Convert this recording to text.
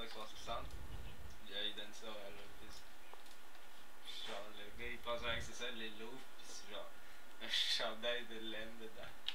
360. Là, il donne ça à l'autisme. Genre, le gars, il pense vraiment que c'est ça, les loups, pis c'est genre un chandail de laine dedans.